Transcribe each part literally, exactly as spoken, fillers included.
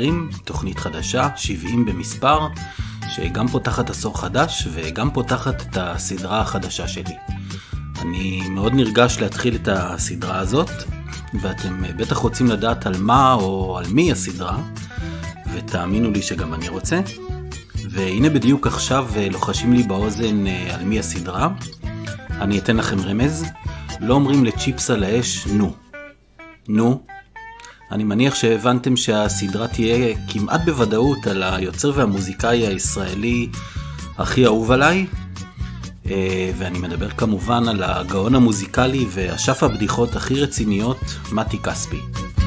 חברים, תוכנית חדשה, שבעים במספר, שגם פותחת עשור חדש וגם פותחת את הסדרה החדשה שלי. אני מאוד נרגש להתחיל את הסדרה הזאת, ואתם בטח רוצים לדעת על מה או על מי הסדרה, ותאמינו לי שגם אני רוצה. והנה בדיוק עכשיו לוחשים לי באוזן על מי הסדרה. אני אתן לכם רמז, לא אומרים לצ'יפס על האש נו. נו. אני מניח שהבנתם שהסדרה תהיה כמעט בוודאות על היוצר והמוזיקאי הישראלי הכי אהוב עליי, ואני מדבר כמובן על הגאון המוזיקלי ואשף הבדיחות הכי רציניות, מתי כספי.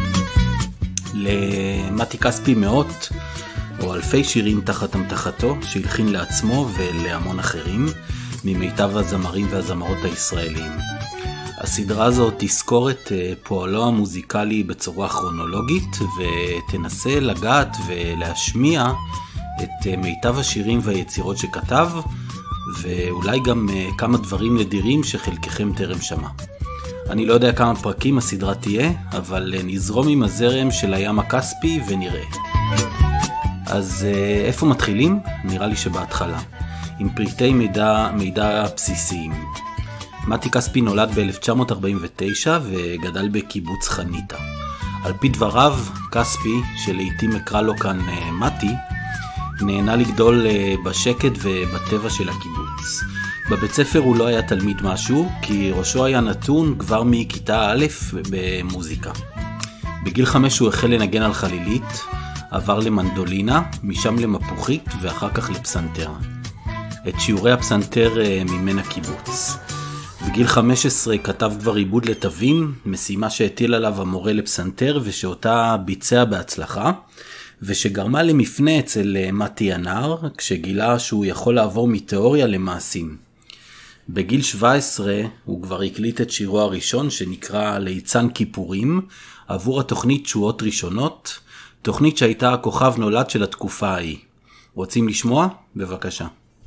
למתי כספי מאות או אלפי שירים תחת המתחתו שהלחין לעצמו ולהמון אחרים ממיטב הזמרים והזמרות הישראלים. הסדרה הזאת תזכור את פועלו המוזיקלי בצורה כרונולוגית ותנסה לגעת ולהשמיע את מיטב השירים והיצירות שכתב, ואולי גם כמה דברים נדירים שחלקכם טרם שמע. אני לא יודע כמה פרקים הסדרה תהיה, אבל נזרום עם הזרם של הים הכספי ונראה. אז איפה מתחילים? נראה לי שבהתחלה, עם פריטי מידע, מידע בסיסיים. מתי כספי נולד ב-אלף תשע מאות ארבעים ותשע וגדל בקיבוץ חניתה. על פי דבריו, כספי, שלעיתים אקרא לו כאן מתי, נהנה לגדול בשקט ובטבע של הקיבוץ. בבית ספר הוא לא היה תלמיד משהו, כי ראשו היה נתון כבר מכיתה א' במוזיקה. בגיל חמש הוא החל לנגן על חלילית, עבר למנדולינה, משם למפוחית ואחר כך לפסנתר. את שיעורי הפסנתר ממין הקיבוץ. בגיל חמש עשרה כתב כבר עיבוד לתווים, משימה שהטיל עליו המורה לפסנתר ושאותה ביצע בהצלחה, ושגרמה למפנה אצל מתי הנער, כשגילה שהוא יכול לעבור מתיאוריה למעשים. בגיל שבע עשרה הוא כבר הקליט את שירו הראשון שנקרא ליצן כיפורים, עבור התוכנית תשואות ראשונות, תוכנית שהייתה הכוכב נולד של התקופה ההיא. רוצים לשמוע? בבקשה.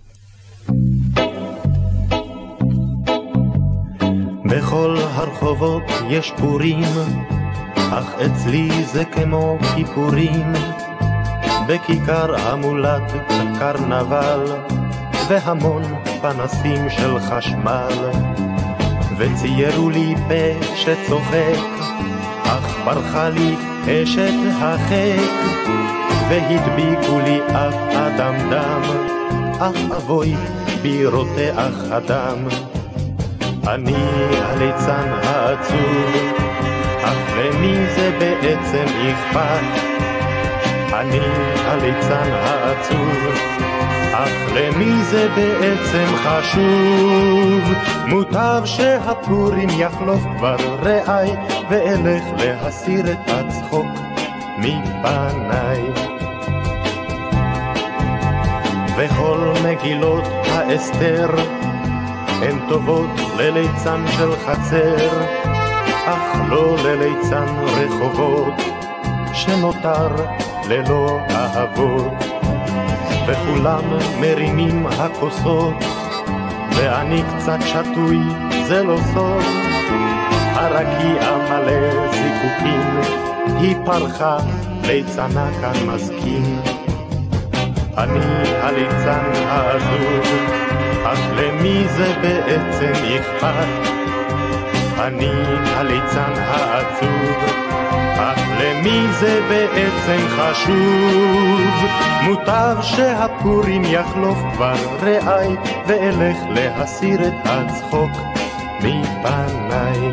בכל הרחובות יש פורים, אך אצלי זה כמו כיפורים. בכיכר המולד קרנבל, והמון פנסים של חשמל. וציירו לי פה שצוחק, אך ברחה לי אשת החק. והדביקו לי אף אדם דם, אך אבוי בי רותח הדם. אני הליצן העצוב, אך למי זה בעצם אכפת? אני הליצן העצוב, אך למי זה בעצם חשוב? מוטב שהפורים יחלוף כבר רעי, ואלך להסיר את הצחוק מפניי. וכל מגילות האסתר הן טובות לליצן של חצר, אך לא לליצן רחובות שנותר ללא אהבות. וכולם מרימים הכוסות, ואני קצת שטוי, זה לא סוד. הרקיע מלא זיקוקים, היא פרחה, ליצנה כאן מסכים. אני הליצן העזוב, אך למי זה בעצם אכפת? אני הליצן העצוב, אך למי זה בעצם חשוב? מוטב שהפורים יחלוף כבר רעי, ואלך להסיר את הצחוק מפניי.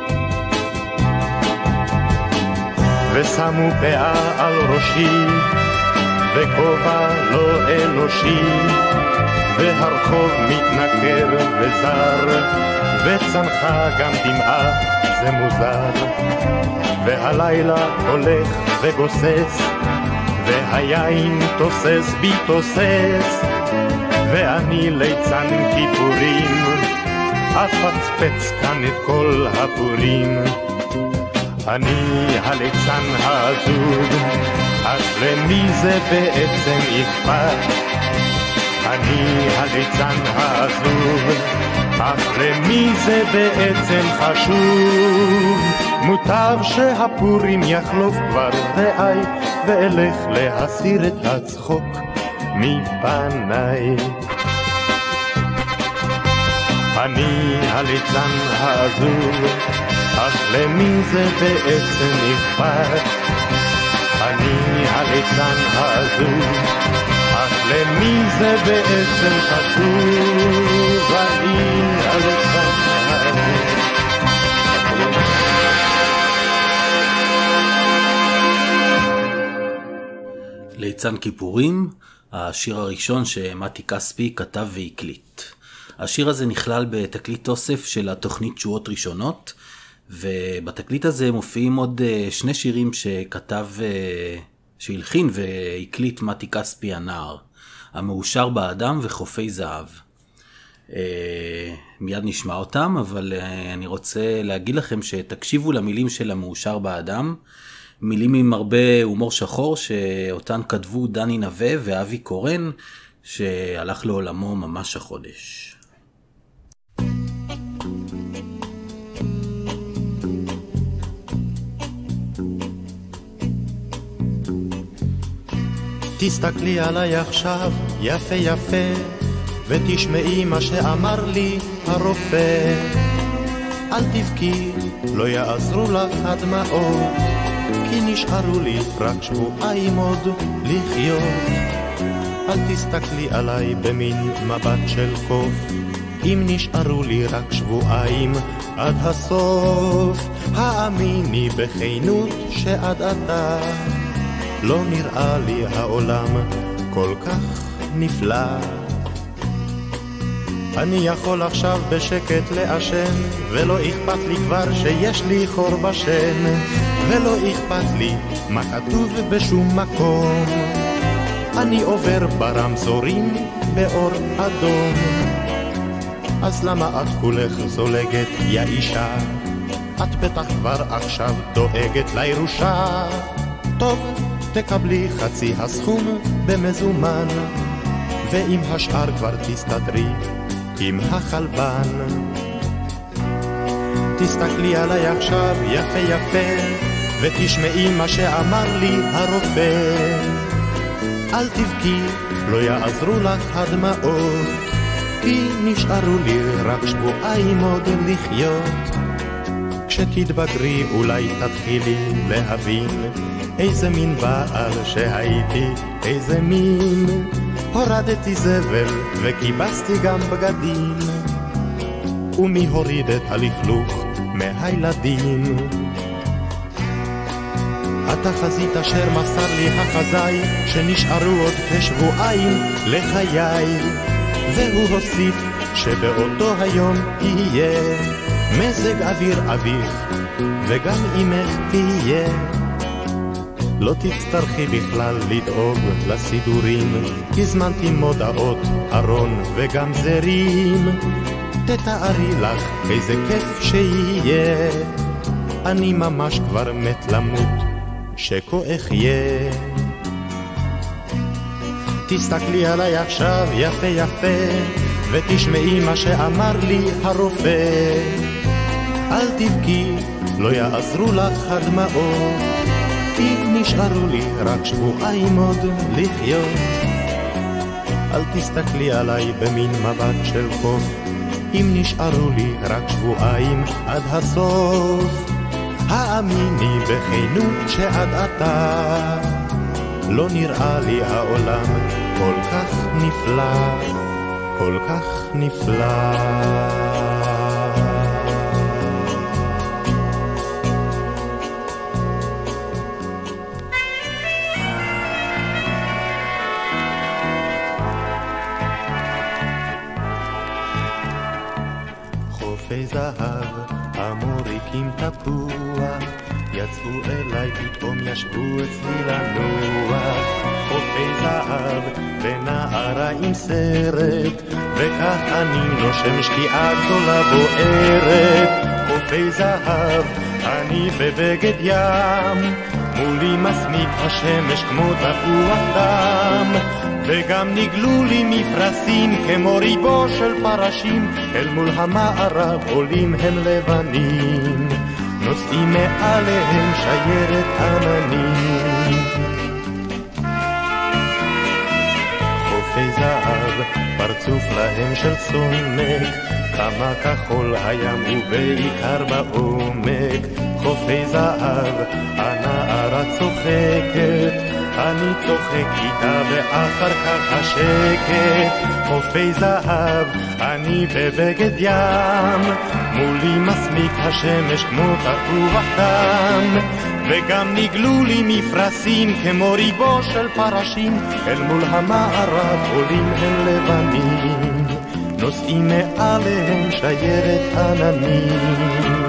ושמו פאה על ראשי, וכובע לא אנושי, והרחוב מתנקר וזר, וצנחה גם דמעה, זה מוזר. והלילה הולך וגוסס, והיין תוסס בי תוסס, ואני ליצן כיפורים, אפצפץ כאן את כל הפורים. אני הליצן העזוב, אז למי זה בעצם אכפת? אני הליצן העזוב, אך למי זה בעצם חשוב? מוטב שהפורים יחלוף כבר רעי, ואלך להסיר את הצחוק מפניי. אני הליצן העזור, אך למי זה בעצם אכפת? אני הליצן העזור, אך למי זה בעצם חשוב? אני הליצן העזור. ליצן כיפורים, השיר הראשון שמתי כספי כתב והקליט. השיר הזה נכלל בתקליט אוסף של התוכנית תשואות ראשונות, ובתקליט הזה מופיעים עוד שני שירים שכתב, שהלחין והקליט מתי כספי הנער, המאושר באדם וחופי זהב. מיד נשמע אותם, אבל אני רוצה להגיד לכם שתקשיבו למילים של המאושר באדם, מילים עם הרבה הומור שחור שאותן כתבו דני נווה ואבי קורן, שהלך לעולמו ממש החודש. תסתכלי עליי עכשיו יפה יפה, ותשמעי מה שאמר לי הרופא. אל תבכי, לא יעזרו לך הדמעות, כי נשארו לי רק שבועיים עוד לחיות. אל תסתכלי עליי במין מבט של קוף, אם נשארו לי רק שבועיים עד הסוף. האמיני בכנות שעד עתה לא נראה לי העולם כל כך נפלא. אני יכול עכשיו בשקט לעשן, ולא אכפת לי כבר שיש לי חור בשן, ולא אכפת לי מה כתוב בשום מקום. אני עובר ברמזורים באור אדום. אז למה את כולך זולגת יא אישה? את בטח כבר עכשיו דואגת לירושה. טוב, תקבלי חצי הסכום במזומן, ועם השאר כבר תסתדרי עם החלבן. תסתכלי עליי עכשיו יפה יפה, ותשמעי מה שאמר לי הרופא. אל תבכי, לא יעזרו לך הדמעות, כי נשארו לי רק שבועיים עוד לחיות. כשתתבגרי אולי תתחילי להבין איזה מין בעל שהייתי, איזה מין. הורדתי זבל וכיבסתי גם בגדים, ומי הוריד את הלכלוך מהילדים? התחזית אשר מסר לי החזאי, שנשארו עוד כשבועיים לחיי, והוא הוסיף שבאותו היום יהיה מזג אוויר אביך וגם אמך תהיה. לא תצטרכי בכלל לדאוג לסידורים, הזמנתי מודעות, ארון וגם זרים. תתארי לך איזה כיף שיהיה, אני ממש כבר מת למות שכה אחיה. תסתכלי עליי עכשיו יפה יפה, ותשמעי מה שאמר לי הרופא. אל תבכי, לא יעזרו לך הדמעות, כי נשארו לי רק שבועיים עוד לחיות. אל תסתכלי עליי במין מבט של קוף, אם נשארו לי רק שבועיים עד הסוף. האמיני בכנות שעד עתה לא נראה לי העולם כל כך נפלא, כל כך נפלא. חופי זהב, אמוריקים תפוח, יצאו אליי פתאום ישבו אצלי לנוח. חופי זהב ונערה עם סרט, וכך אני נושם שקיעה גדולה בוערת. חופי זהב, אני בבגד ים, מולי מסמיק השמש כמו תפוח דם, וגם נגלו לי מפרשים כמו ריבו של פרשים, אל מול המערב עולים הם לבנים, נושאים מעליהם שיירת עננים. פרצוף להם של סומק, כמה כחול הים ובעיקר בעומק, חופי זהב, הנערה צוחקת, אני צוחק איתה ואחר כך השקט. חופי זהב, אני בבגד ים, מולי מסמיק השמש כמו תפוח דם, וגם נגלו לי מפרשים כמו ריבו של פרשים, אל מול המערב עולים הם לבנים, נושאים מעליהם שיירת עננים.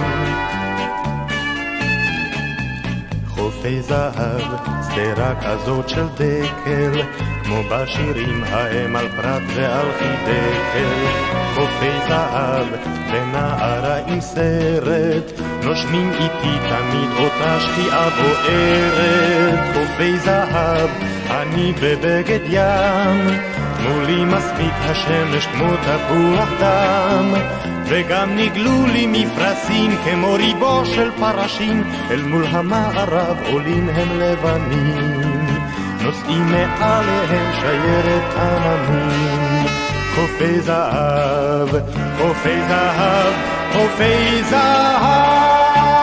חופי זהב, סדרה כזאת של דקל, כמו בשירים ההם על פרת ועל חידקל. חופי זהב, ונערה עם סרט, נושמים איתי תמיד אותה שקיעה בוערת. חופי זהב, אני בבגד ים, מולי מספיק השמש כמו תפוח דם, וגם נגלו לי מפרשים כמו ריבו של פרשים, אל מול המערב עולים הם לבנים, נושאים מעליהם שיירת עננים. חופי זהב, חופי זהב, חופי זהב.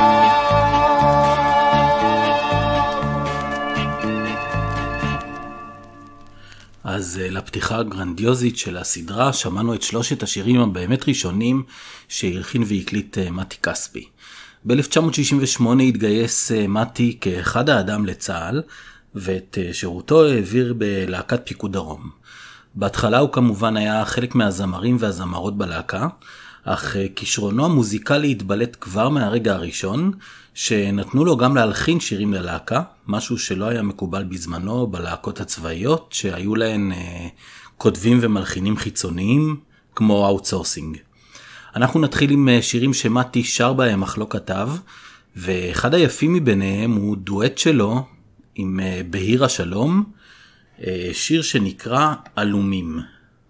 אז לפתיחה הגרנדיוזית של הסדרה שמענו את שלושת השירים הבאמת ראשונים שהלחין והקליט מתי כספי. ב-אלף תשע מאות שישים ושמונה התגייס מתי כאחד האדם לצה"ל, ואת שירותו העביר בלהקת פיקוד דרום. בהתחלה הוא כמובן היה חלק מהזמרים והזמרות בלהקה, אך כישרונו המוזיקלי התבלט כבר מהרגע הראשון, שנתנו לו גם להלחין שירים ללהקה, משהו שלא היה מקובל בזמנו בלהקות הצבאיות, שהיו להן אה, כותבים ומלחינים חיצוניים, כמו אאוטסורסינג. אנחנו נתחיל עם שירים שמתי שר בהם אך לא כתב, ואחד היפים מביניהם הוא דואט שלו עם אה, בהיר השלום, אה, שיר שנקרא אלומים.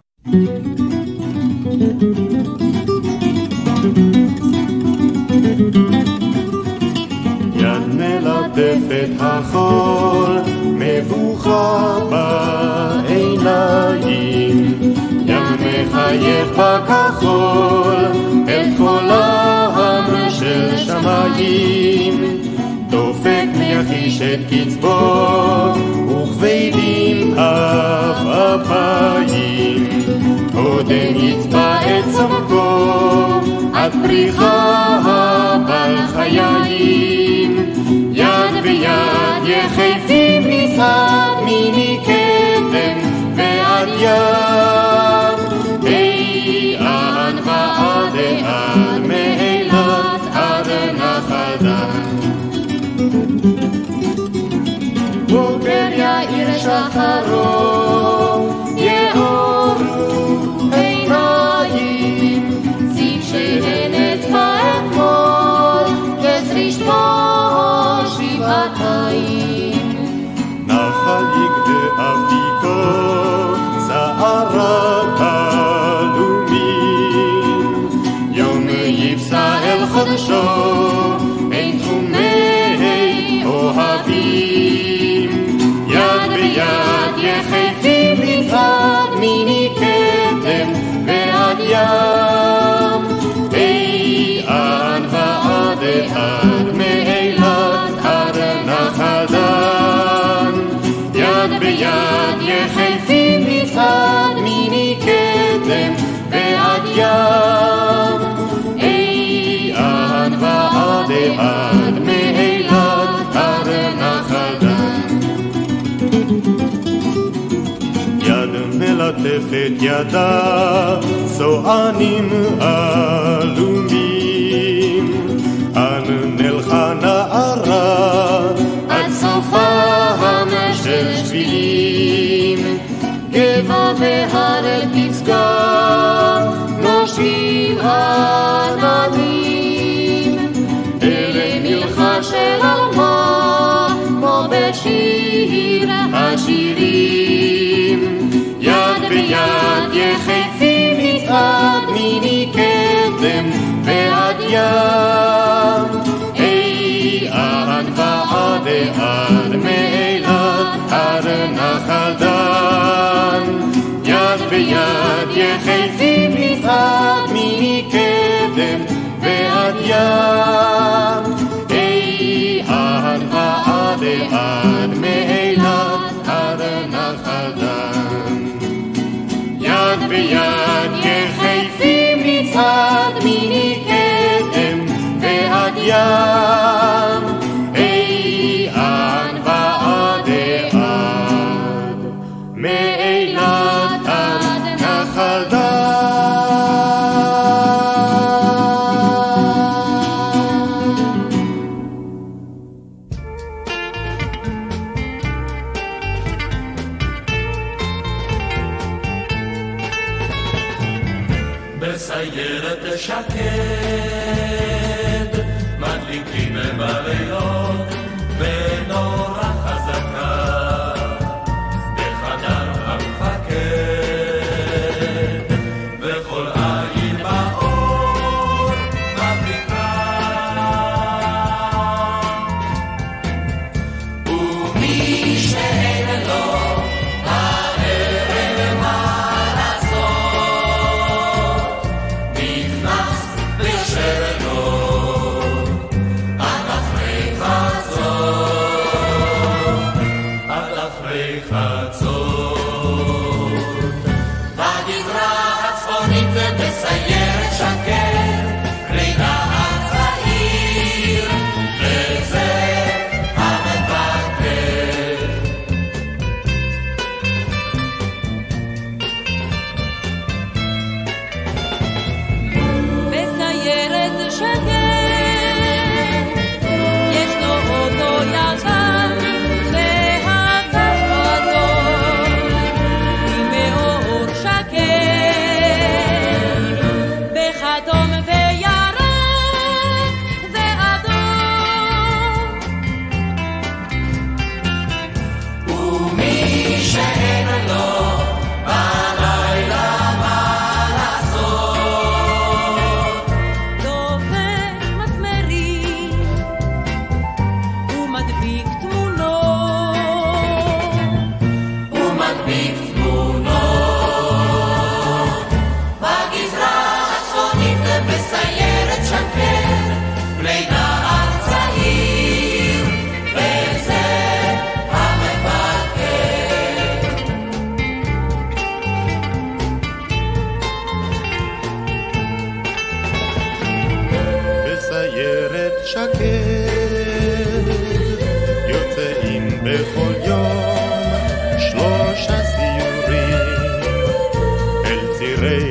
יד מלטפת החול, מבוכה בעיניים, ים מחייך בכחול, אל כל העם של שמיים, דופק מיחיש את קצבו, וכבדים אף אפיים, עודן יצבע את צמקו, עד פריחה בלחיים, יד ביד יחפים ניצד מיני קדם ועד יד, אי-אן ועד עד מאילת עד נחל דן. בוקר יאיר שחרו, יאורו עיניים, זיו שננת באתמול, יזריש פה שבעתיים. נחל יגדה אפיקו, שערת אלומים, יום יפסע אל חודשו, אין תחומי אוהבים, יד ביד יחפים מצד מיני קדם ועד ים, אי-אן ועד עד מאילת עד נחל דן, יד ביד יחפים מצד מיני קדם ועד ים, אי-אן ועד עד מאילת עד נחל דן. יד מלטפת ידה, צוענים אלומים, אנו נלכה נערה, עד סופם של שבילים, גבע והר אל פסגה, נושבים עננים, אלה מלכה של אלמה, כמו בשיר השירים, יד ביד יחפים מצד מיני קדם ועד ים, אי-אן ועד עד מאילת עד נחל דן, יד ביד מצד מקדם ועד ים, איהן ועד עד מאילת עד נחל דן. יד ביד יחפים מצד מקדם ועד ים, איהן ועד עד מאילת עד נחל דן. בסיירת שקד מדליקים בלילות בנורה חזקה בחדר המפקד, וכל עין באור מבריקה, ומי שאין לו הערב מה לעשות נכנס ויושב לו עד אחרי חצות, עד אחרי חצות. בגזרה הצפונית בסיירת שקד רינה הצעיר וזה המפקד. בסיירת שקד ישנו אותו ישן והגש גדול עם מאור שקד בכתום וירק ואדום, ומי שאין לו בלילה מה לעשות דופק מסמרים ומדביק תמונות, ומדביק תמונות. בגזרה הצפונית בסיירת שקד בני נער צעיר וזה המפקד. בסיירת שקד יוצאים בכל יום שלושה סיורים אל צירי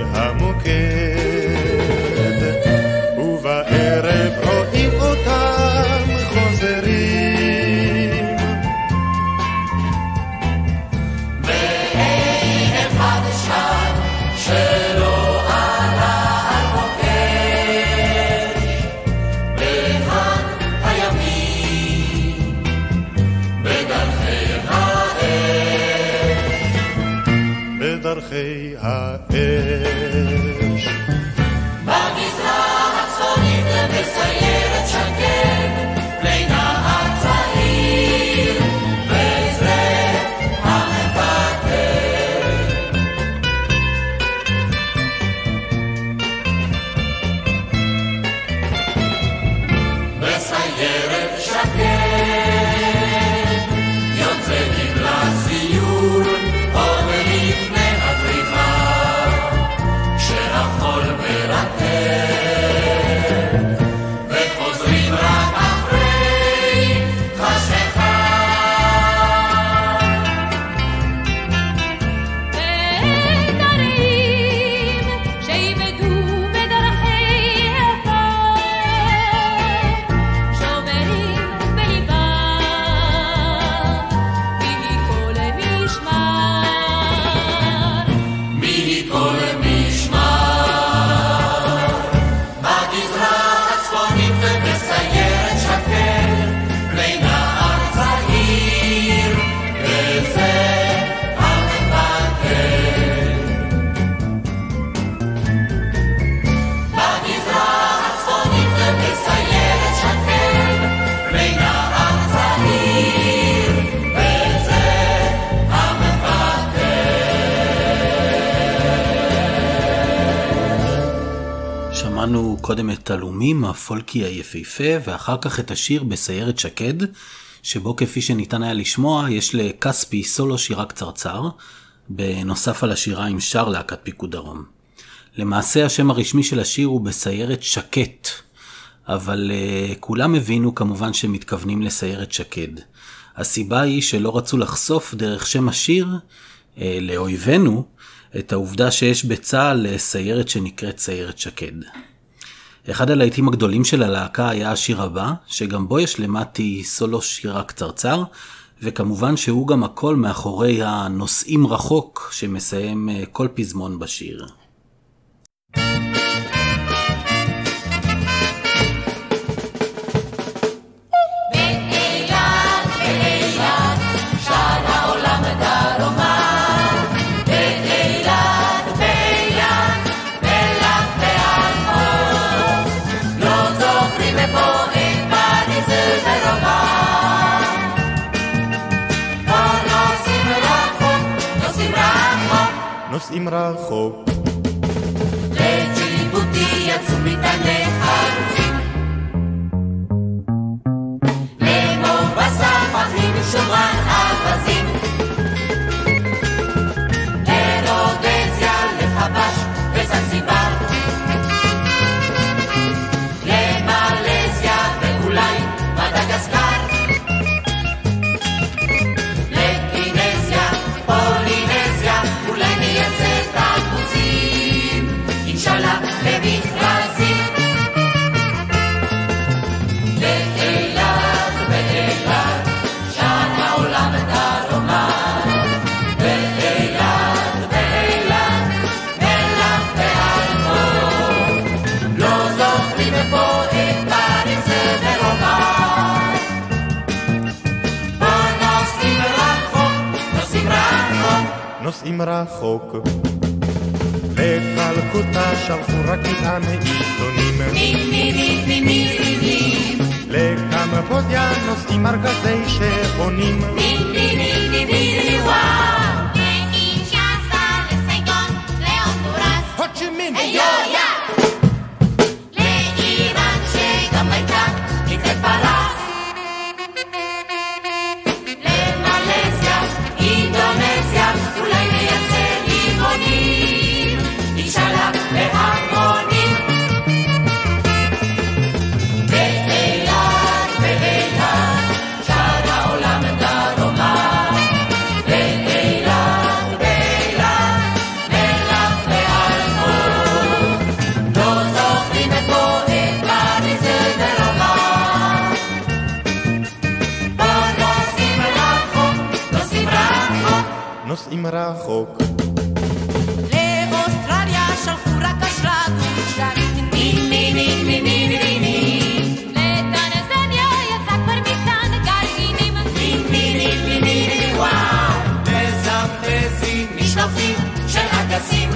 המוקד, ובערב רואים אותם חוזרים. ואין אחד שם שלא עלה על מוקש באחד הימים בדרכי האש, בדרכי האש. בגזרה הצפונית בסיירת שקד בני נער צעיר וזה המפקד. בסיירת שקד יוצאים לסיור עוד לפני הזריחה, שמענו קודם את תלומים, הפולקי היפהפה, ואחר כך את השיר בסיירת שקד, שבו כפי שניתן היה לשמוע, יש לקספי סולו שירה קצרצר, בנוסף על השירה עם שר להקת פיקוד דרום. למעשה השם הרשמי של השיר הוא בסיירת שקט, אבל uh, כולם הבינו כמובן שמתכוונים לסיירת שקד. הסיבה היא שלא רצו לחשוף דרך שם השיר uh, לאויבינו את העובדה שיש בצה"ל סיירת שנקראת סיירת שקד. אחד הלהיטים הגדולים של הלהקה היה השיר הבא, שגם בו יש למטי סולו שירה קצרצר, וכמובן שהוא גם הכל מאחורי הנושאים רחוק שמסיים uh, כל פזמון בשיר. נוסעים רחוק לג'יבוטי יצאו מטעני חרוצים למובסה פחים שומרן אבזים לרודזיה לחבש וזנזיבר למלזיה ואולי מדגסקר למכרזים לאילת באילת שם העולם דרומה באילת באילת מלח ואלמוג לא זוכרים פה את פריז ורומא בוא נוסעים רחוק נוסעים רחוק נוסעים רחוק לקלקוטה שלחו רק מטען עיתונים לקמבודיה נוסעים ארגזי שעונים לאינשאסה לסייגון להונדורס הוצ'ימין לאיראן שגם הייתה נקראת פרס למלזיה אינדונזיה אולי נייצר לימונים שלח בהמונים באילת באילת שר העולם דרומה באילת באילת מלח ואלמוג לא זוכרים פה את פריז ורומא בוא נוסעים רחוק נוסעים רחוק נוסעים רחוק שלחו רק אשרת ושרים לטנזניה יצא כבר מטען גרעינים מזמזים משלוחים של אגסים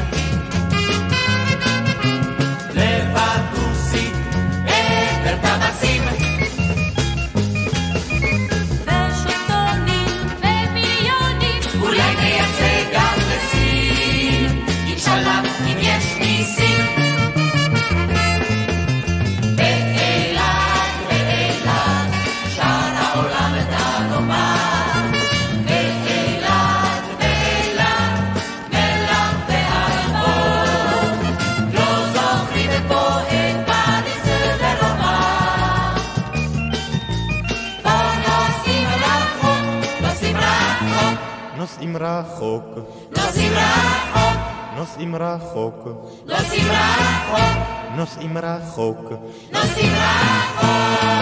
לבטוסית עבר טבסים ושוסונים ומיליונים אולי נייצא גם לסין אינשאללה אם יש ניסים באילת באילת שר העולם דרומה באילת באילת מלח ואלמוג לא זוכרים פה את פריז ורומא בוא נוסעים רחוק נוסעים רחוק נוסעים רחוק נוסעים רחוק נוסעים רחוק נוסעים רחוק נוסעים רחוק נוסעים רחוק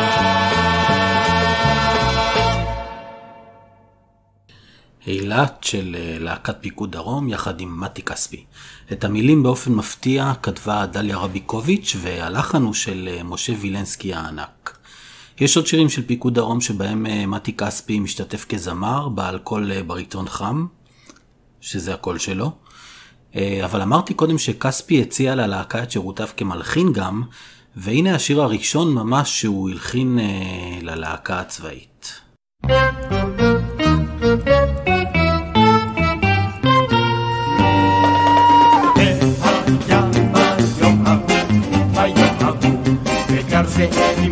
אילת של להקת פיקוד דרום יחד עם מתי כספי. את המילים באופן מפתיע כתבה דליה רביקוביץ' והלחן הוא של משה וילנסקי הענק. יש עוד שירים של פיקוד דרום שבהם מתי כספי משתתף כזמר בעל קול בריטון חם, שזה הקול שלו. אבל אמרתי קודם שכספי הציע ללהקה את שירותיו כמלחין גם, והנה השיר הראשון ממש שהוא הלחין ללהקה הצבאית. היה ביום ההוא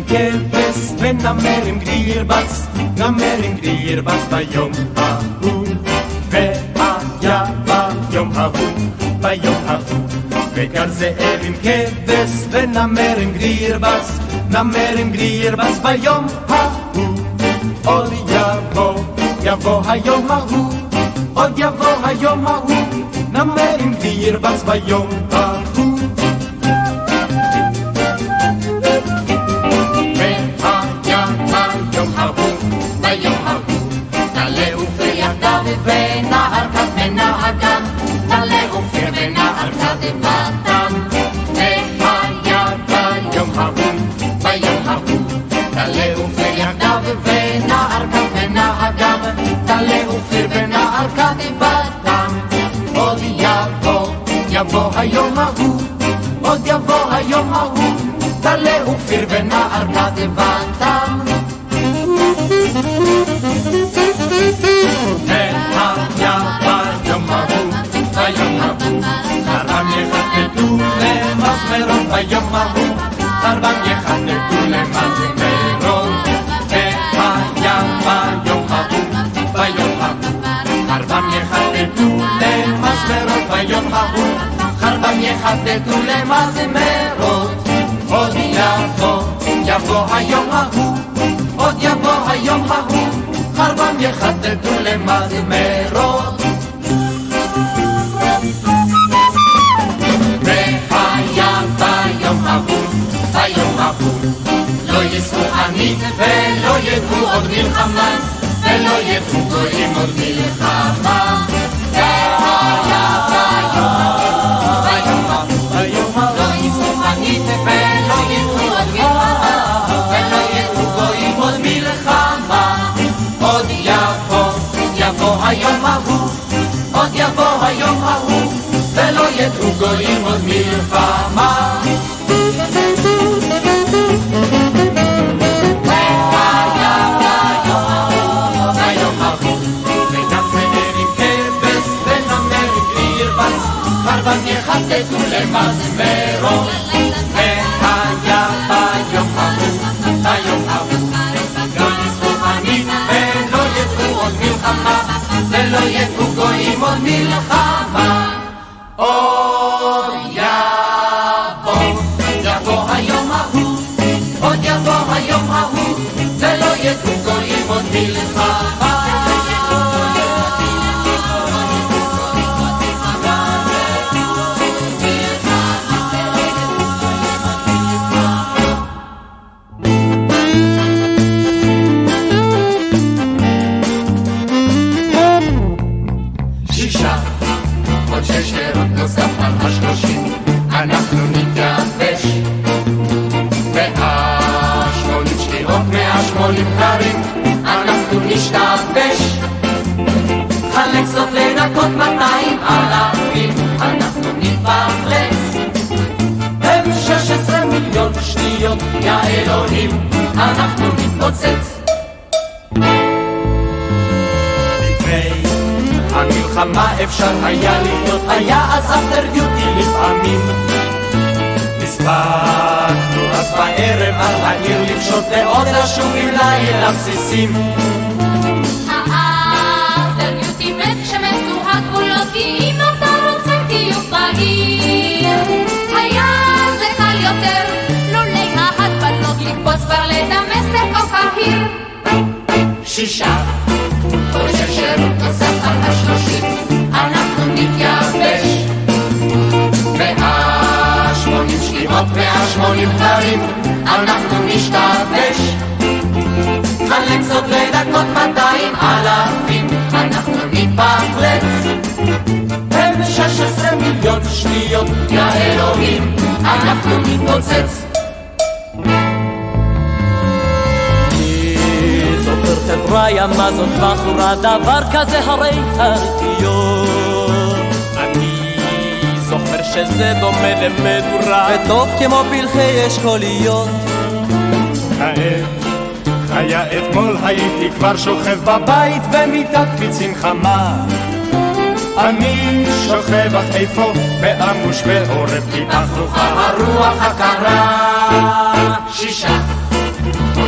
כבש ונמר עם גדי ירבץ, נמר עם גדי ירבץ ביום ההוא. והיה ביום ההוא, ביום ההוא, וגר זאב עם כבש ונמר עם גדי ירבץ, נמר עם גדי ירבץ ביום ההוא. עוד יבוא, יבוא היום ההוא, עוד יבוא היום ההוא, נמר עם גדי ירבץ ביום ההוא. והיה ביום ההוא, ביום ההוא, נעלה ופיר יחדיו ונהר כד ונהגם, נעלה ופיר ונהר כד ובתם. והיה ביום ההוא, ביום ההוא, נעלה ופיר יחדיו ונהר כד ונהגם, נעלה ופיר ונהר כד ובתם. עוד יבוא, יבוא היום ההוא, עוד יבוא היום ההוא, תעלה ופיר ונהר כד ובתם. והיה ביום ההוא, ביום ההוא, חרבם יחטטו למזמרות ביום ההוא, חרבם יחטטו למזמרות. והיה ביום ההוא, ביום ההוא, חרבם יחטטו למזמרות ביום ההוא, חרבם יחטטו למזמרות. עוד יבוא, יבוא היום ההוא, עוד יבוא היום ההוא, חרבם יחטטו למזמרות. והיה ביום ההוא, ביום ההוא, לא יספו ענית ולא ידעו עוד מלחמה, ולא ידעו גויים עוד מלחמה. והיה ביום ההוא, ביום ההוא, ביום ההוא, לא יספו ענית ולא ידעו עוד מלחמה, ולא ידעו גויים עוד מלחמה. עוד יבוא, יבוא היום ההוא, עוד יבוא היום ההוא, ולא ידעו גויים עוד מלחמה. חרבם יחטטו למזמרות. והיה ביום ההוא, ביום ההוא, לא יספו ענית ולא ידעו עוד מלחמה, ולא ידעו גויים עוד מלחמה. עוד יבוא, יבוא היום ההוא, עוד יבוא היום ההוא, ולא ידעו גויים עוד מלחמה. אנחנו נתייבש והשמונים שקיעות מהשמונים קרים אנחנו נשתבש. חלק זאת לנקות מאתיים אלפים אנחנו נתפחלץ. הם שש עשרה מיליון שניות יא אלוהים אנחנו נתפוצץ. לפני המלחמה אפשר היה להיות, היה אז אפטר דיוטי לפעמים. הספקנו אז בערב על העיר לפשוט לעוד לשוב עם ליל הבסיסים. האפטר דיוטי מת כשמתו הגבולות, כי אם אתה רוצה קיום בעיר היה זה קל יותר לולי ההגבלות לקפוץ כבר לדמשק או קהיר. שישה חודשי שירות נוסף על השלושים אנחנו נתייבש. מאה שמונים שקיעות, מאה שמונים קרים אנחנו נשתבש. חלק זאת לדקות מאתיים אלפים אנחנו נתפחלץ. הם שש עשרה מיליון שניות יא אלוהים אנחנו נתפוצץ. חבריה, מה זאת בחורה, דבר כזה הרי חרטיות. אני זוכר שזה דומה למדורה, וטוב כמו פלחי אשכוליות. כעת, היה אתמול הייתי כבר שוכב בבית במיטת קפיצים חמה. אני שוכב אך איפה באמוש ועורב, כי בחרוכה הרוח הקרה. שישה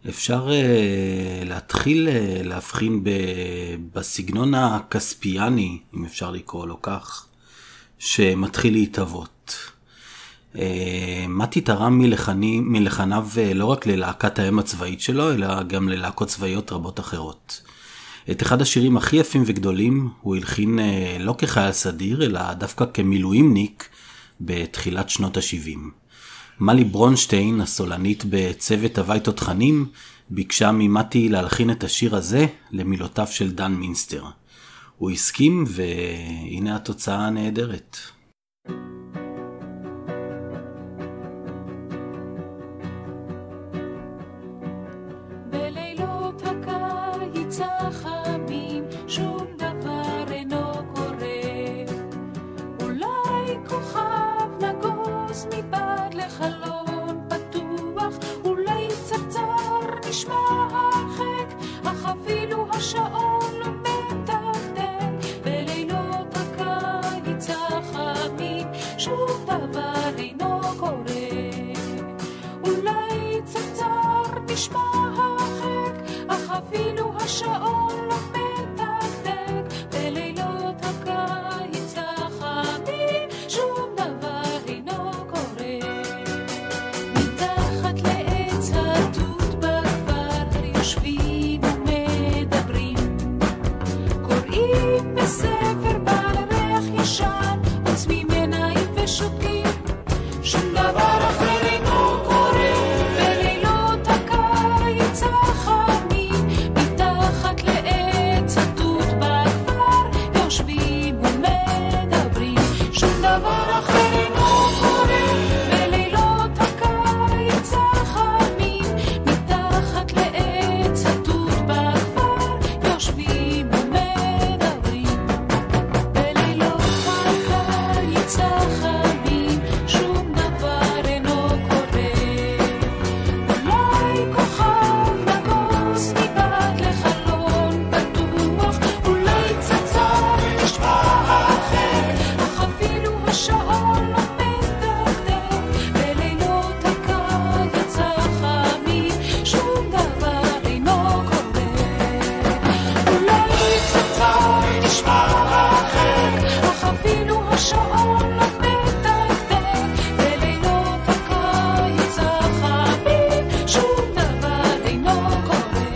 אפשר uh, להתחיל uh, להבחין ב, בסגנון הכספיאני, אם אפשר לקרוא לו כך, שמתחיל להתאבות. Uh, מתי תרם מלחני, מלחניו uh, לא רק ללהקת האם הצבאית שלו, אלא גם ללהקות צבאיות רבות אחרות. את אחד השירים הכי יפים וגדולים הוא הלחין uh, לא כחייל סדיר, אלא דווקא כמילואימניק בתחילת שנות ה-שבעים. מלי ברונשטיין, הסולנית בצוות הווי תותחנים, ביקשה ממתי להלחין את השיר הזה למילותיו של דן מינסטר. הוא הסכים, והנה התוצאה הנהדרת. בלילות הקיץ החמים שום דבר אינו קורה, אולי כוכב נגוז מבעד לחלון פתוח, אולי צרצר נשמע הרחק, אך אפילו השעון לא מתקתק. בלילות הקיץ החמים שום דבר אינו קורה, אולי צרצר נשמע הרחק, אך אפילו השעון לא מתקתק. בלילות הקיץ החמים שום דבר אינו קורה. מתחת לעץ התות בכפר יושבים ומדברים, קוראים בספר בעל ריח ישן, עוצמים עיניים ושותקים, שום דבר אחר אינו קורה. בלילות הקיץ החמים מתחת לעץ התות בכפר יושבים ומדברים, שום דבר אחר אינו קורה. בלילות הקיץ החמים מתחת לעץ התות בכפר יושבים ומדברים. בלילות הקיץ החמים שום דבר אינו קורה, אולי כוכב נגוז מבעד לחלון פתוח, אולי צרצר נשמע הרחק, אך אפילו השעון לא מתקתק. בלילות הקיץ החמים שום דבר אינו קורה, אולי צרצר נשמע הרחק, אך אפילו השעון לא מתקתק. בלילות הקיץ החמים שום דבר אינו קורה.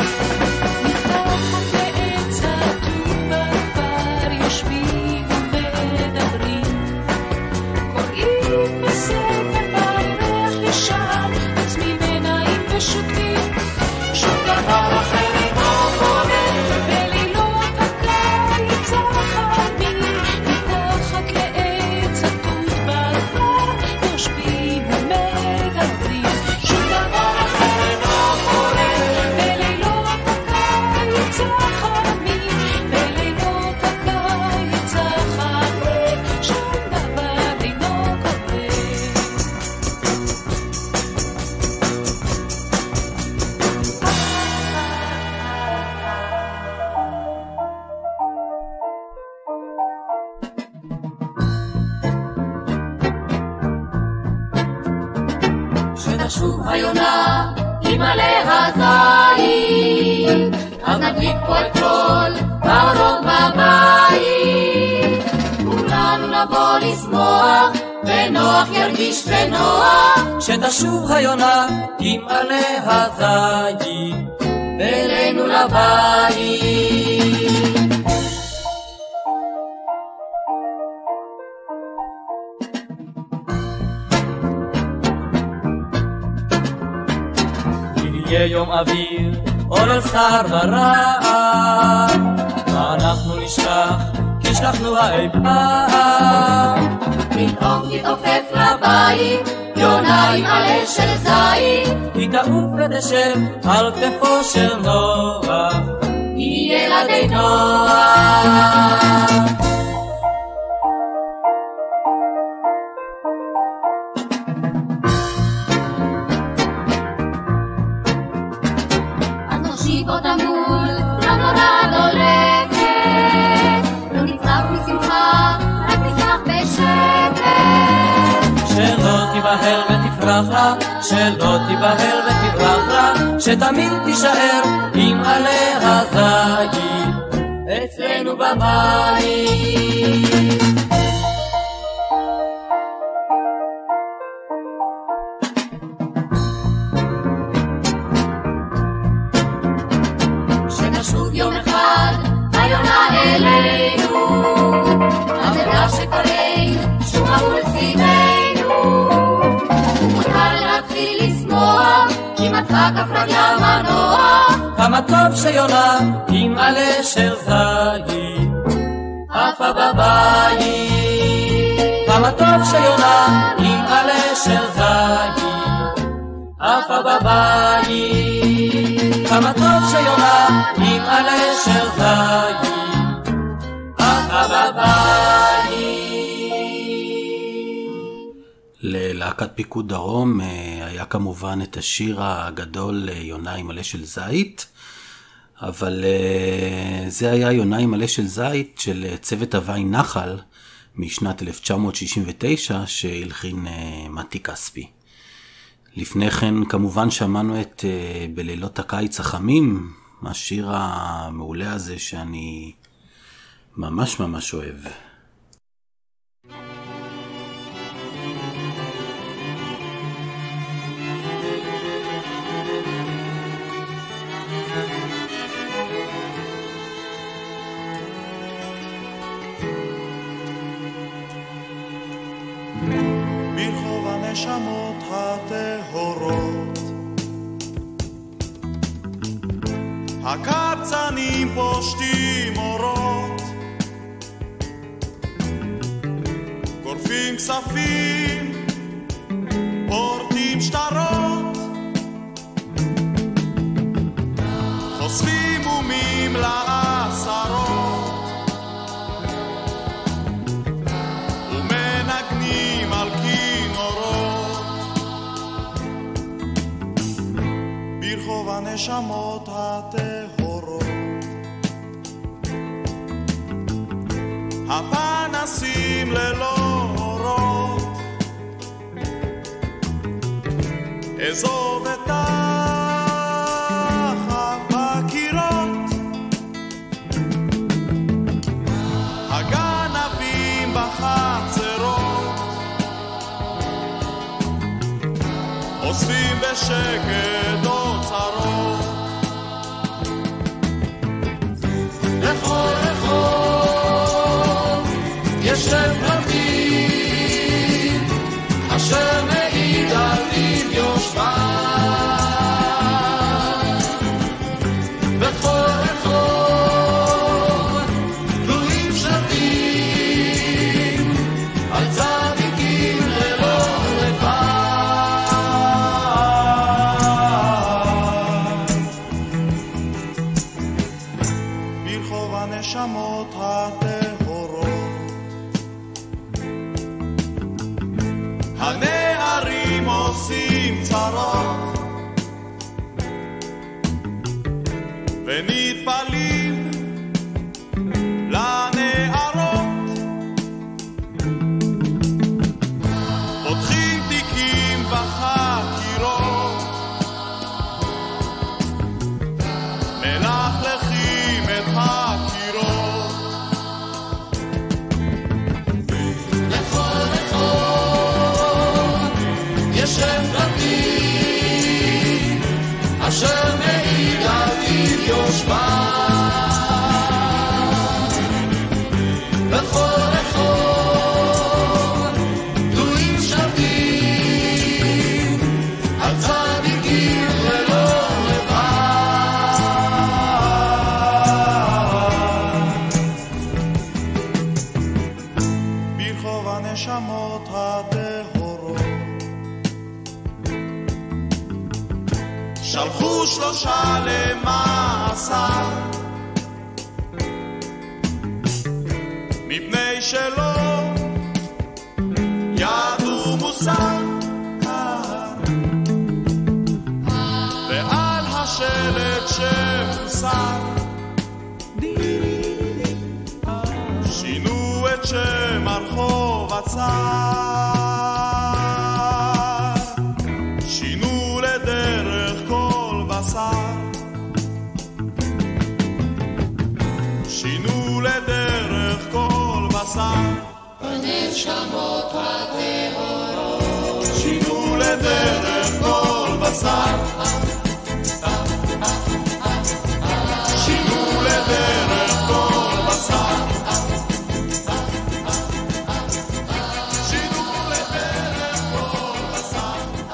מתחת לעץ התות בכפר יושבים ומדברים, קוראים בספר בעל ריח ישן, עוצמים עיניים ושותקים, שום דבר אחר אינו קורה. בלילות הקיץ החמים מתחת לעץ התות בכפר יושבים ומדברים, שום דבר אחר אינו קורה. בלילות הקיץ החמים, בלילות הקיץ החמים שום דבר אינו קורה. שתשוב היונה עם עלי הזית, אז נדליק פה את כל האורות בבית, כולנו נבוא לשמוח ונוח ירגיש ונוח. שתשוב היונה עם עלי הזית אלינו לבית. יהיה יום אוויר עורר סער ורעם, אנחנו נשכח כשלחנו האי פעם. פתאום תתעופף לבית יונה עם עלה של זית, היא תעוף ותשב על כתפו של נוח, היא ילדי נוח. אז נושיב אותה מול המנורה דולקת, לא נצרח משמחה, רק נשמח בשקט. שלא תיבהל ותפרח תברח לה, שלא תיבהל ותברח לה, שתמיד תישאר עם עליה זית אצלנו בבית. שנשוב יום אחד היונה אלינו, עבודה שקוראים שומה מול סביבנו, ומותר להתחיל לשמוח כי מצא כף רגלה מנוע. כמה טוב שיונה עם עלה של זית עפה בבית, כמה טוב שיונה עם עלה של זית עפה בבית, כמה טוב שיונה עם עלה של זית עפה בבית. ללהקת פיקוד דרום היה כמובן את השיר הגדול יונה עם עלה של זית, אבל זה היה יונה עם עלה של זית של צוות הוואי נחל משנת אלף תשע מאות שישים ותשע שהלחין מתי כספי. לפני כן כמובן שמענו את בלילות הקיץ החמים, השיר המעולה הזה שאני ממש ממש אוהב. ברחוב הנשמות הטהורות הקבצנים פושטים אורות, גורפים כספים, פורטים שטרות, חושפים מומים לעשרות, ומנגנים על כינורות ברחוב הנשמות הטהורות. הפנסים ללא אורות, אזוב את החב בקירות, הגנבים בחצרות, אוספים בשקט אוצרות. לכל רחוב יש שם פרטים אשר מעיד על טיב יושבם. בכל רחוב תלויים שלטים על צדיקים ללא לבב. ברחוב הנשמות הטהורות הנערים עושים צרות ונטפלים לנערות, פותחים תיקים בחקירות, מלכלכים את הקירות. לכל רחוב יש שם פרטים אשר מעיד על טיב יושבם. בכל רחוב תלויים שלטים על צדיקים ללא לבב. ברחוב הנשמות הטהורות שלחו שלושה למאסר מפני שלא ידעו מוסר, ועל השלט שמוסר שינו את שם הרחוב הצר. בשר. הנשמות הטהורות שינו לדרך כל בשר. שינו לדרך כל בשר. שינו לדרך כל בשר.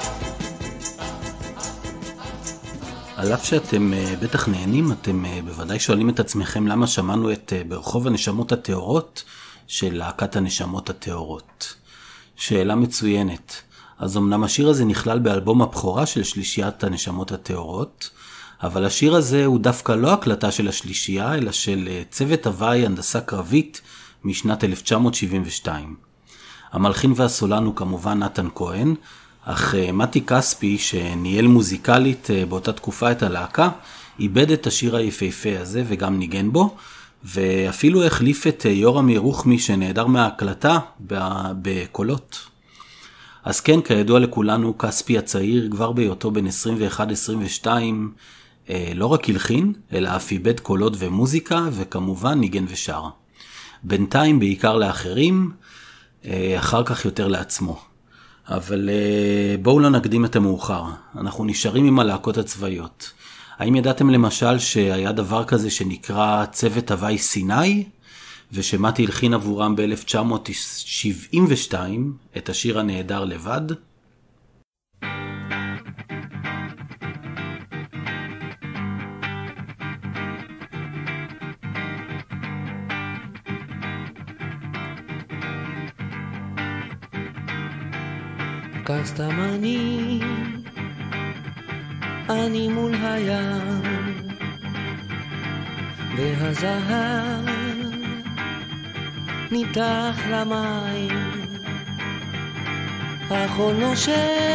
על אף שאתם בטח נהנים, אתם בוודאי שואלים את עצמכם למה שמענו את ברחוב הנשמות הטהורות של להקת הנשמות הטהורות. שאלה מצוינת. אז אמנם השיר הזה נכלל באלבום הבכורה של שלישיית הנשמות הטהורות, אבל השיר הזה הוא דווקא לא הקלטה של השלישייה, אלא של צוות הוואי הנדסה קרבית משנת אלף תשע מאות שבעים ושתיים. המלחין והסולן הוא כמובן נתן כהן, אך מתי כספי, שניהל מוזיקלית באותה תקופה את הלהקה, איבד את השיר היפהפה הזה וגם ניגן בו, ואפילו החליף את יורם ירוחמי שנעדר מההקלטה בקולות. אז כן, כידוע לכולנו, כספי הצעיר כבר בהיותו בין עשרים ואחת עשרים ושתיים לא רק הלחין, אלא אף איבד קולות ומוזיקה, וכמובן ניגן ושר. בינתיים בעיקר לאחרים, אחר כך יותר לעצמו. אבל בואו לא נקדים את המאוחר, אנחנו נשארים עם הלהקות הצבאיות. האם ידעתם למשל שהיה דבר כזה שנקרא צוות הוואי סיני, ושמתי הלחין עבורם ב-אלף תשע מאות שבעים ושתיים את השיר הנהדר לבד? כך סתם אני, אני מול הים, והזהב ניתח למים, החול נושר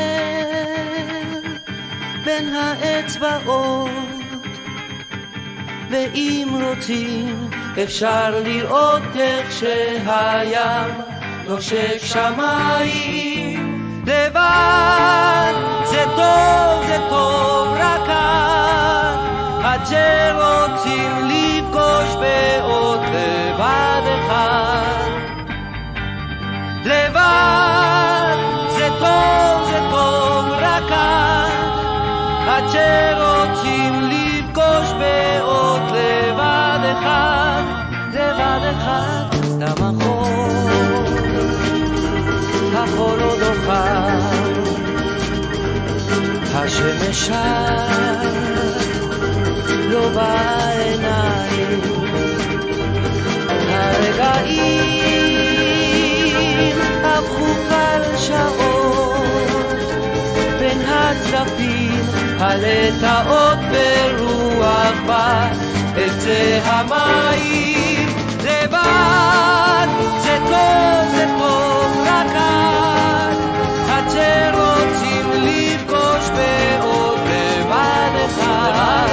בין האצבעות, ואם רוצים אפשר לראות איך שהים נושק שמיים. לבד זה טוב, זה טוב רק כאן, עד שרוצים לפגוש בעוד לבד אחד. לבד זה טוב, זה טוב רק כאן, עד שרוצים לפגוש בעוד לבד אחד. לבד אחד, סתם החול, החול עוד אוכל, השמש לא בעיניים, הרגעים הפכו קל שעות, בין הצלפים הלטאות ברוח בה אל צא המים. לבד זה טוב, זה טוב רק כאן, עד שרוצים לפגוש בעוד לבד אחד.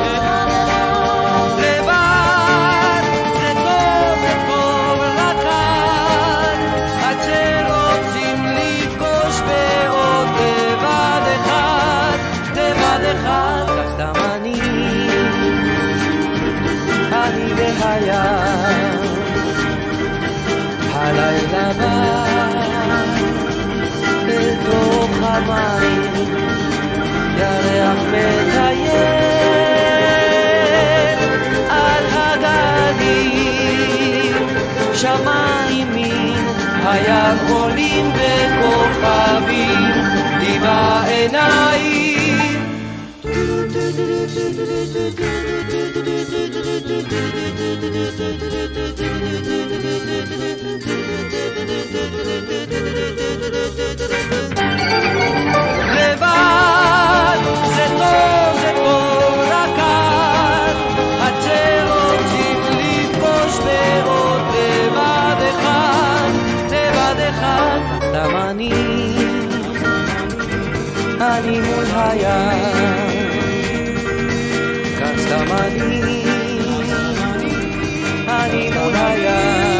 לבד זה טוב, זה טוב רק כאן, עד שרוצים לפגוש בעוד לבד אחד. לבד אחד, כך סתם אני, אני והים, הלילה בא אל תוך המים, ירח מטייל על הגלים, שמיים הים עולים בכוכבים לי בעיניים. לבד זה טוב, זה טוב רק כאן, עד שרוצים לפגוש בעוד לבד אחד. לבד אחד, סתם אני, אני מול הים, כך סתם אני, אני מול הים.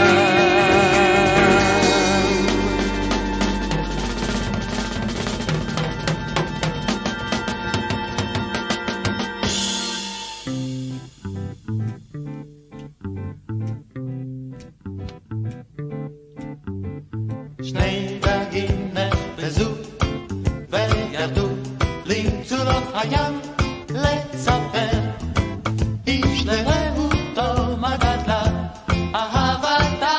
למצולות הים לספר, איש לרעותו מה גדלה אהבתם.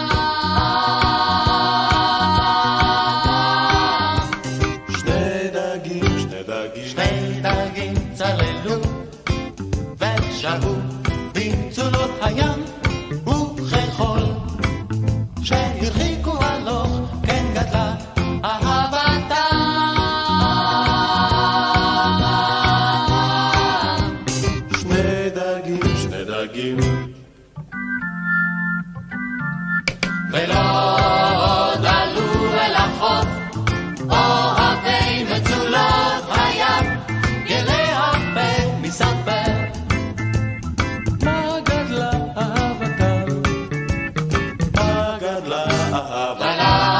שני דגים, שני דגים, שני דגים צללו ושבו במצולות הים, וככל שהרחיקו הלוך כן גדלה אהבתם. שני דגים, שני דגים, ולא עוד עלו אל החוף אוהבי מצולות הים, גלי הפה מספר מה גדלה אהבתם, מה גדלה אהבתם.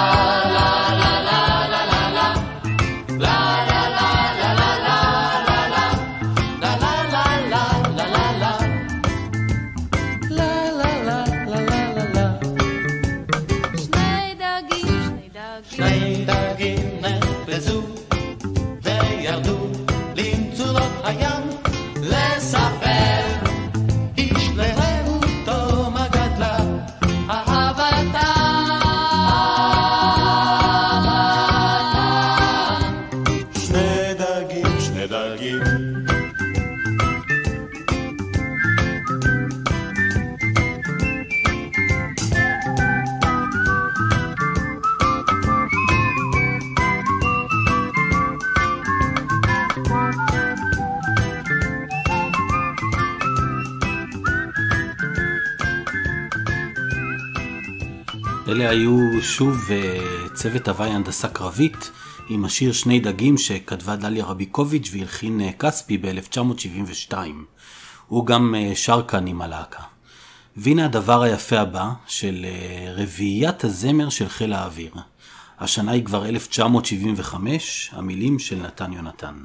שני דגים נחפזו וירדו למצולות הים לספר, איש לרעותו מה גדלה אהבתם. שני דגים, שני דגים, אלה היו שוב צוות הוואי הנדסה קרבית עם השיר שני דגים שכתבה דליה רביקוביץ' והלחין כספי ב-אלף תשע מאות שבעים ושתיים. הוא גם שר כאן עם הלהקה. והנה הדבר היפה הבא של רביעיית הזמר של חיל האוויר. השנה היא כבר אלף תשע מאות שבעים וחמש, המילים של נתן יונתן.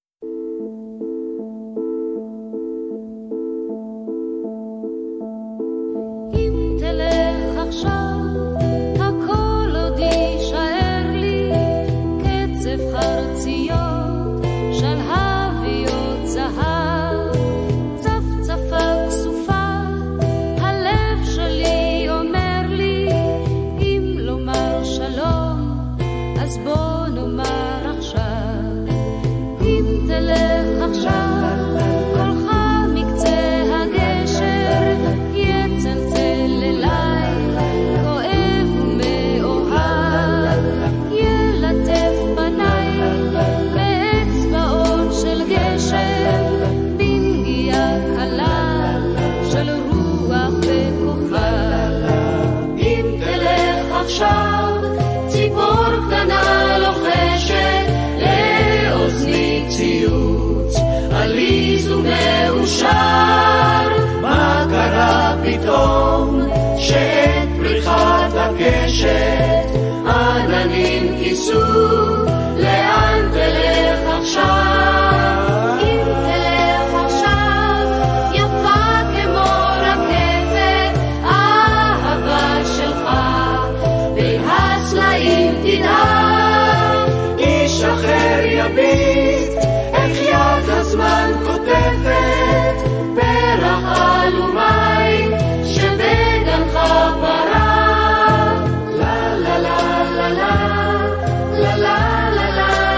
אם תלך עכשיו הכל עוד יישאר לי קצב חרציות שלהביות זהב, צפצפה כסופה הלב שלי אומר לי אם לומר שלום אז בוא נאמר עכשיו. אם תלך עכשיו קולך מקצה הגשר יצלצל אליי כואב ומאוהב, ילטף פניי באצבעות של גשם בנגיעה קלה של רוח וכוכב. אם תלך עכשיו ציפור קטנה לוחשת לאוזני ציוץ עליז ומאושר, מה קרה פתאום שאת פריחת הקשת עננים כיסו, לאן תלך עכשיו? אם תלך עכשיו יפה כמו רכבת אהבה שלך בין הסלעים תדהר, איש אחר יביט איך יד הזמן כותפת פרח אלומי שבגנך פרח. לה לה לה לה לה לה לה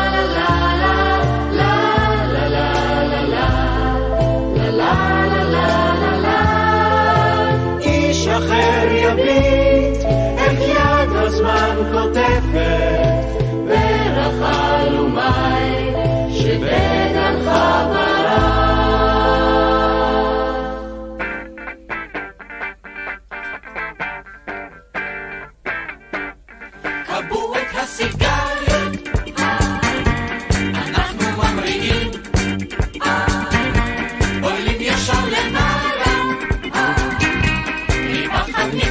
אחר יביט איך יד הזמן כותפת פרח אלומי שבגנך פרח. כבו את הסיגריות, אנחנו ממריאים, עולים ישר למעלה, מפחד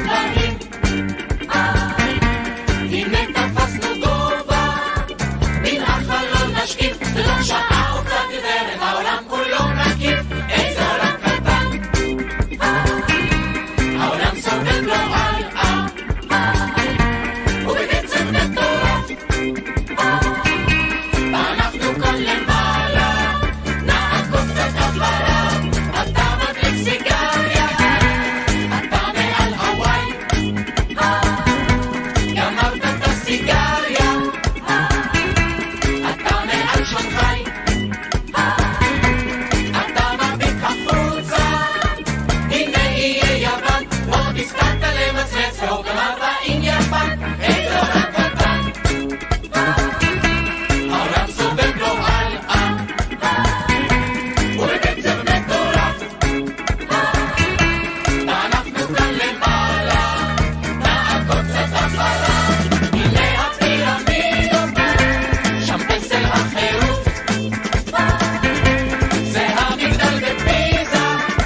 שנגחאי. אתה מביט החוצה, הנה יהיה יוון, עוד הספקת למצמץ ועוד גמרת עם יפן. איזה עולם קטן, העולם סובב לו הלאה, ובקצב מטורף, ואנחנו כאן למעלה, נעקוד קצת אחריו. הנה הפירמידות, שם פסל החירות, זה המגדל בפיזה,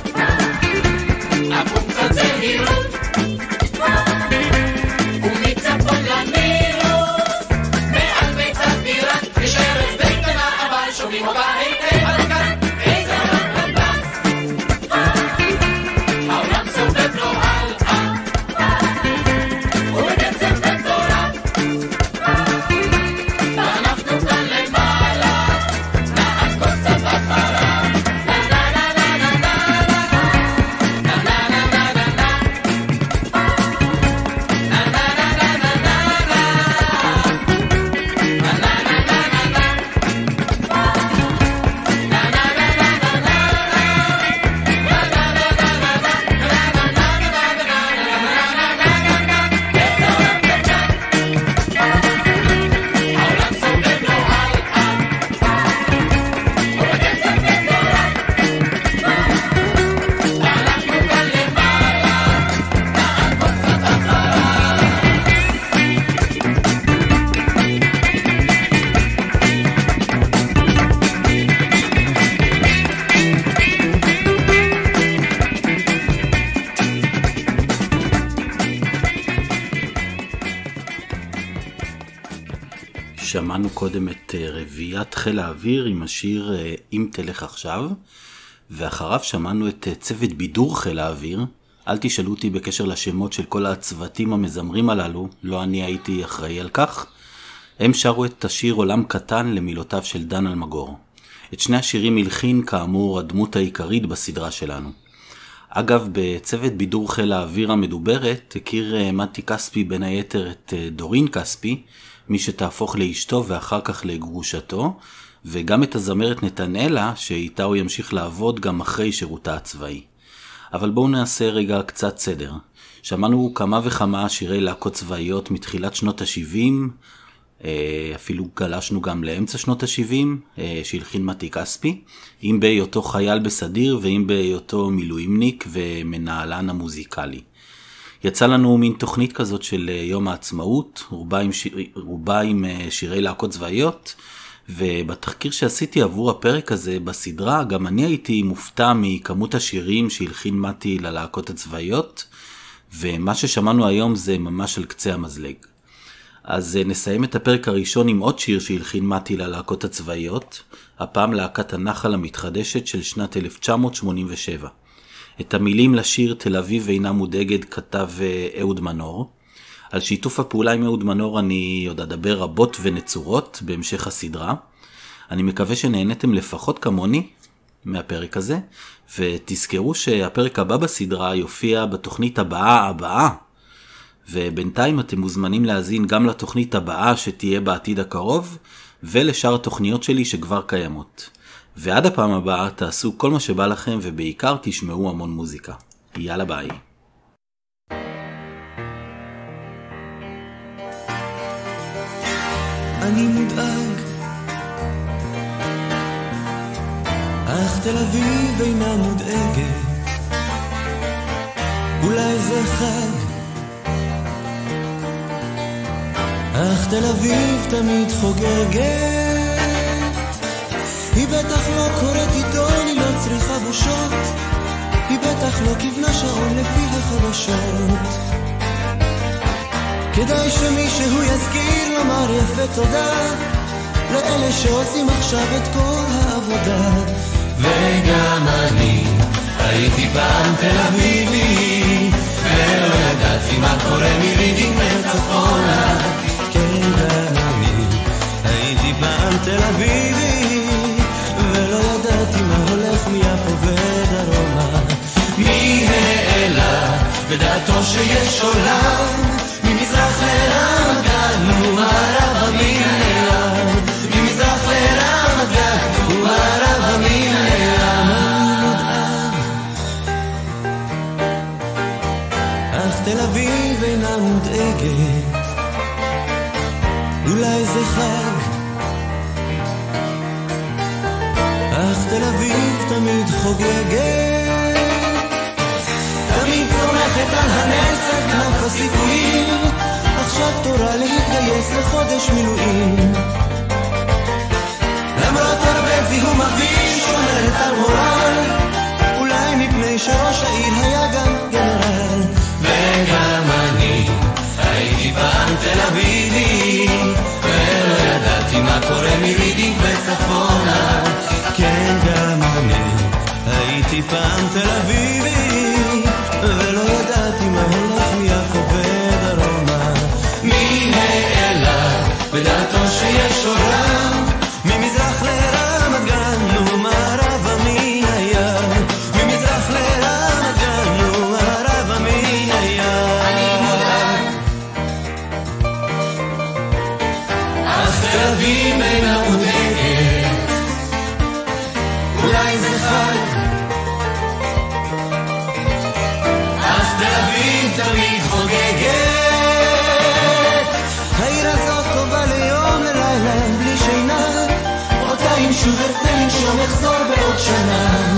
עקום קצת זהירות, ומצפון לנילוס, מעל ביצת בירת, יש ארץ די קטנה, אבל שומעים אותה היטב על כאן. איזה עולם קטן, העולם סובב לו הלאה, ובקצב מטורף, ואנחנו כאן למעלה, נעקוד קצת אחריו. שמענו קודם את רביעיית חיל האוויר עם השיר אם תלך עכשיו, ואחריו שמענו את צוות בידור חיל האוויר. אל תשאלו אותי בקשר לשמות של כל הצוותים המזמרים הללו, לא אני הייתי אחראי על כך. הם שרו את השיר עולם קטן למילותיו של דן אלמגור. את שני השירים הלחין כאמור הדמות העיקרית בסדרה שלנו. אגב, בצוות בידור חיל האוויר המדוברת הכיר מתי כספי בין היתר את דורין כספי, מי שתהפוך לאשתו ואחר כך לגרושתו, וגם את הזמרת נתנאלה, שאיתה הוא ימשיך לעבוד גם אחרי שירותה הצבאי. אבל בואו נעשה רגע קצת סדר. שמענו כמה וכמה שירי להקות צבאיות מתחילת שנות ה-שבעים, אפילו גלשנו גם לאמצע שנות ה-שבעים, שהלחין מתי כספי, אם בהיותו חייל בסדיר ואם בהיותו מילואימניק ומנהלן המוזיקלי. יצא לנו מין תוכנית כזאת של יום העצמאות, רובה עם, שיר, רובה עם שירי להקות צבאיות, ובתחקיר שעשיתי עבור הפרק הזה בסדרה, גם אני הייתי מופתע מכמות השירים שהלחין מתי ללהקות הצבאיות, ומה ששמענו היום זה ממש על קצה המזלג. אז נסיים את הפרק הראשון עם עוד שיר שהלחין מתי ללהקות הצבאיות, הפעם להקת הנחל המתחדשת של שנת אלף תשע מאות שמונים ושבע. את המילים לשיר תל אביב אינה מודאגת כתב אהוד מנור. על שיתוף הפעולה עם אהוד מנור אני עוד אדבר רבות ונצורות בהמשך הסדרה. אני מקווה שנהנתם לפחות כמוני מהפרק הזה, ותזכרו שהפרק הבא בסדרה יופיע בתוכנית הבאה הבאה, ובינתיים אתם מוזמנים להזין גם לתוכנית הבאה שתהיה בעתיד הקרוב, ולשאר התוכניות שלי שכבר קיימות. ועד הפעם הבאה תעשו כל מה שבא לכם, ובעיקר תשמעו המון מוזיקה. יאללה ביי. אני מודאג, אך תל אביב אינה מודאגת, אולי זה חג, אך תל אביב תמיד חוגגת. היא בטח לא קוראת עיתון, היא לא צריכה בושות, היא בטח לא כיוונה שעון לפי החדשות. כדאי שמישהו יזכיר לומר יפה תודה לאלה שעושים עכשיו את כל העבודה. וגם אני הייתי פעם תל אביבי, ולא ידעתי מה קורה מרידינג לצפונה. כן, גם אני הייתי פעם תל אביבי, ולא ידעתי מה הולך מיפו ודרומה. מי העלה בדעתו שיש עולם, ממזרח לרמת גן ומערבה מן הים, ממזרח לרמת זה חג. אך תל אביב תמיד חוגגת, תמיד צומחת על הנצח כנף הסיכויים. עכשיו תורה להתגייס לחודש מילואים. למרות הרבה זיהום אוויר שומרת על מורל, אולי מפני שראש העיר היה גם גנרל. וגם אני הייתי פעם תל אביבי, ולא ידעתי מה קורה מרידינג וצפונה. כן, גם אני הייתי פעם תל אביבי, ולא ידעתי מה הולך מיפו ודרומה. מי נעלם בדעתו שיש עולם, ממזרח לרמת גן ומערבה מן הים, ממזרח לרמת גן ומערבה מן הים. אך תל אביב אינה מודאגת, אולי זה חג. אך תל אביב תמיד חוגגת, העיר הזאת טובה ליום ללילה בלי שינה, אותה אם שוב ארצה לנשום אחזור בעוד שנה.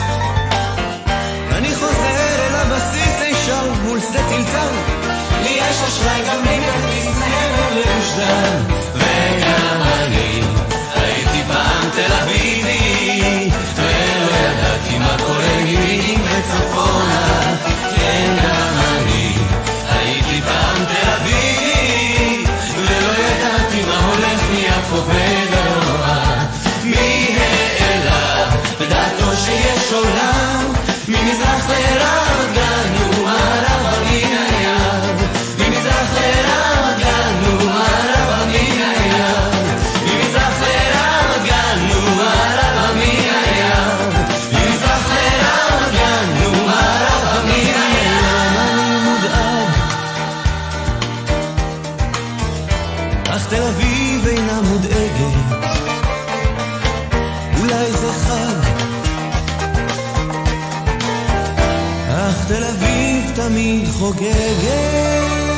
אני חוזר אל הבסיס אי שם מול שדה טלטל, לי יש אשראי גם לי כרטיס מעבר לגוש דן. וגם אני הייתי פעם תל אביבי, ולא ידעתי מה קורה מרידינג וצפונה. כן, גם אני הייתי פעם תל אביבי, ולא ידעתי מה הולך מיפו ודרומה. מי העלה בדעתו שיש עולם, ממזרח לרמת גן ומערבה מן הים, ממזרח לרמת גן ומערבה מן הים, ממזרח לרמת גן ומערבה מן הים, ממזרח לרמת גן ומערבה מן הים. אני מודאג, אך תל אביב אינה מודאגת, אולי זה חג. אך תל אביב תמיד חוגגת,